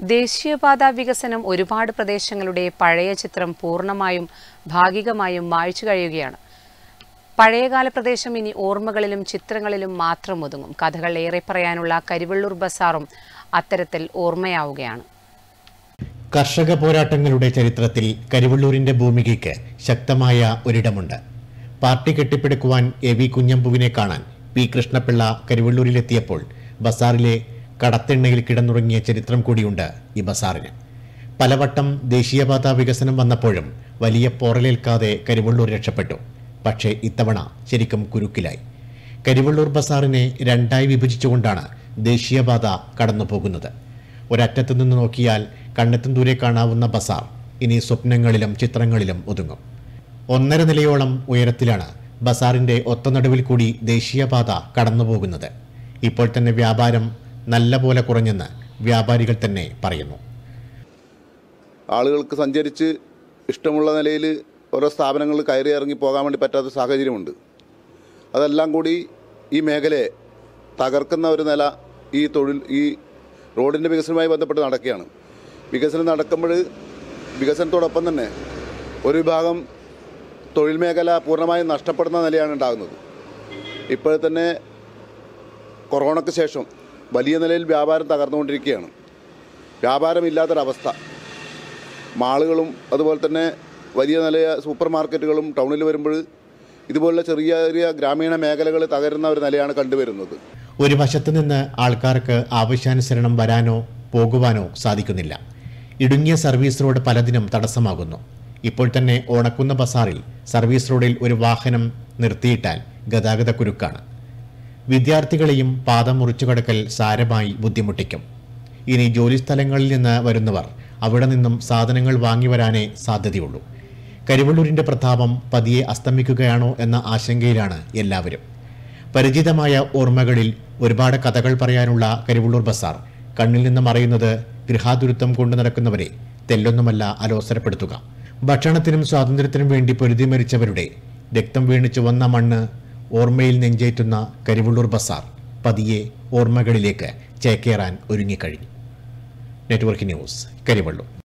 ദേശീയപാത വികസനം ഒരുപാട് പ്രദേശങ്ങളുടെ പഴയ ചിത്രം പൂർണ്ണമായും ഭാഗികമായും മായ്ച്ചു കഴിയുകയാണ്. പഴയകാല പ്രദേശം ഇനി ഓർമ്മകളിലും ചിത്രങ്ങളിലും മാത്രം ഒതുങ്ങും. കഥകൾ ഏറെ പറയാനുള്ള കരിവള്ളൂർ ബസാറും അത്തരത്തിൽ ഓർമ്മയാവുകയാണ്. കർഷക പോരാട്ടങ്ങളുടെ ചരിത്രത്തിൽ കരിവള്ളൂരിന്റെ ഭൂമികയ്ക്ക് ശക്തമായ ഒരിടമുണ്ട്. പാർട്ടി കെട്ടിപ്പടുക്കുവാൻ എ.വി. കുഞ്ഞമ്പുവിനെ കാണാൻ പി. കൃഷ്ണപിള്ള കരിവള്ളൂരിലെത്തിയപ്പോൾ ബസാറിലെ കടത്തെണ്ണയിൽ കിടന്നുറങ്ങിയ ചരിത്രം കൂടിയുണ്ട് ഈ ബസാറിന്. പലവട്ടം ദേശീയപാത വികസനം വന്നപ്പോഴും വലിയ പോറലേൽക്കാതെ കരിവള്ളൂർ രക്ഷപ്പെട്ടു. പക്ഷേ ഇത്തവണ ശരിക്കും കുരുക്കിലായി. കരിവള്ളൂർ ബസാറിനെ രണ്ടായി വിഭജിച്ചുകൊണ്ടാണ് ദേശീയപാത കടന്നുപോകുന്നത്. ഒരറ്റത്തു നിന്ന് നോക്കിയാൽ കണ്ണെത്തും ദൂരെ കാണാവുന്ന ബസാർ ഇനി സ്വപ്നങ്ങളിലും ചിത്രങ്ങളിലും ഒതുങ്ങും. 1.5 നിലയോളം ഉയരത്തിലാണ് ബസാറിന്റെ ഒത്തനടുവിൽ കൂടി ദേശീയപാത കടന്നുപോകുന്നത്. ഇപ്പോൾ തന്നെ വ്യാപാരം നല്ല പോലെ കുറഞ്ഞെന്ന് വ്യാപാരികൾ തന്നെ പറയുന്നു. ആളുകൾക്ക് സഞ്ചരിച്ച് ഇഷ്ടമുള്ള നിലയിൽ ഓരോ സ്ഥാപനങ്ങളിൽ കയറി ഇറങ്ങി പോകാൻ വേണ്ടി പറ്റാത്ത സാഹചര്യമുണ്ട്. അതെല്ലാം കൂടി ഈ മേഖലയെ തകർക്കുന്ന ഒരു നില ഈ റോഡിൻ്റെ വികസനവുമായി ബന്ധപ്പെട്ട് നടക്കുകയാണ്. വികസനം നടക്കുമ്പോൾ വികസനത്തോടൊപ്പം തന്നെ ഒരു വിഭാഗം തൊഴിൽ മേഖല പൂർണ്ണമായും നഷ്ടപ്പെടുന്ന നിലയാണ് ഉണ്ടാകുന്നത്. ഇപ്പോൾ തന്നെ കൊറോണയ്ക്ക് ശേഷം വലിയ നിലയിൽ വ്യാപാരം തകർന്നുകൊണ്ടിരിക്കുകയാണ്. വ്യാപാരമില്ലാത്തൊരവസ്ഥ. മാളുകളും അതുപോലെ തന്നെ വലിയ നിലയ സൂപ്പർ മാർക്കറ്റുകളും ടൗണിൽ വരുമ്പോൾ ഇതുപോലുള്ള ചെറിയ ചെറിയ ഗ്രാമീണ മേഖലകൾ തകരുന്ന ഒരു നിലയാണ് കണ്ടുവരുന്നത്. ഒരു വശത്ത് നിന്ന് ആൾക്കാർക്ക് ആവശ്യാനുസരണം വരാനോ പോകുവാനോ സാധിക്കുന്നില്ല. ഇടുങ്ങിയ സർവീസ് റോഡ് പലതിനും തടസ്സമാകുന്നു. ഇപ്പോൾ തന്നെ ഓണക്കുന്ന ബസാറിൽ സർവീസ് റോഡിൽ ഒരു വാഹനം നിർത്തിയിട്ടാൽ ഗതാഗത കുരുക്കാണ്. വിദ്യാർത്ഥികളെയും പാത മുറിച്ചു കടക്കൽ സാരമായി ബുദ്ധിമുട്ടിക്കും. ഇനി ജോലിസ്ഥലങ്ങളിൽ നിന്ന് വരുന്നവർ അവിടെ നിന്നും സാധനങ്ങൾ വാങ്ങി വരാനേ സാധ്യതയുള്ളൂ. കരിവള്ളൂരിന്റെ പ്രതാപം പതിയെ അസ്തമിക്കുകയാണോ എന്ന ആശങ്കയിലാണ് എല്ലാവരും. പരിചിതമായ ഓർമ്മകളിൽ ഒരുപാട് കഥകൾ പറയാനുള്ള കരിവള്ളൂർ ബസാർ കണ്ണിൽ നിന്ന് മറയുന്നത് ഗൃഹാതുരത്വം കൊണ്ടു നടക്കുന്നവരെ തെല്ലൊന്നുമല്ല അലോസരപ്പെടുത്തുക. ഭക്ഷണത്തിനും സ്വാതന്ത്ര്യത്തിനും വേണ്ടി പൊരുതി മരിച്ചവരുടെ രക്തം വീണ് ചുവന്ന മണ്ണ് ഓർമ്മയിൽ നെഞ്ചേറ്റുന്ന കരിവള്ളൂർ ബസാർ പതിയെ ഓർമ്മകളിലേക്ക് ചേക്കേറാൻ ഒരുങ്ങിക്കഴിഞ്ഞു. Network news, Karivellur.